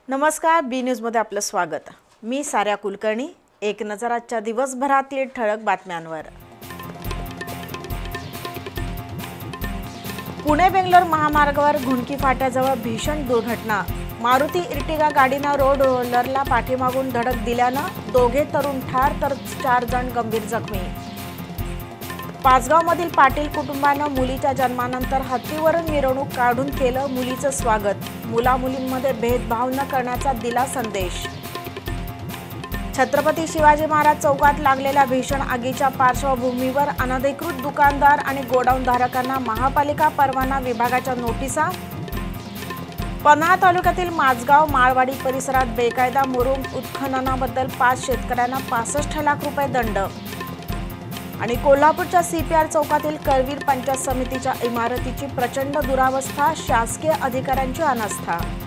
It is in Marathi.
नमस्कार, बी न्यूजमध्ये आपलं स्वागत। मी साऱ्या कुलकर्णी। एक नजर आजच्या दिवसभरातील ठळक बातम्यांवर। पुणे बेंगलोर महामार्गावर घुंडकी फाट्याजवळ भीषण दुर्घटना। मारुती इर्टिगा गाडीनं रोड रोलरला पाठीमागून धडक दिल्यानं दोघे तरुण ठार तर 4 जण गंभीर जखमी। पाचगावमधील पाटील कुटुंबानं मुलीच्या जन्मानंतर हत्तीवरून मिरवणूक काढून केलं मुलीचं स्वागत। मुला-मुलींमध्ये भेदभाव न करण्याचा दिला संदेश। छत्रपती शिवाजी महाराज चौकात लागलेल्या भीषण आगीच्या पार्श्वभूमीवर अनधिकृत दुकानदार आणि गोडाऊन धारकांना महापालिका परवाना विभागाच्या नोटिसा। पन्हाळा तालुक्यातील माझगाव माळवाडी परिसरात बेकायदा मुरुम उत्खननाबद्दल 5 शेतकऱ्यांना 65 लाख रुपये दंड। आणि कोल्हापूरच्या सीपीआर चौकातील करवीर पंचायत समितीच्या इमारतीची प्रचंड दुरावस्था, शासकीय अधिकाऱ्यांची अनास्था।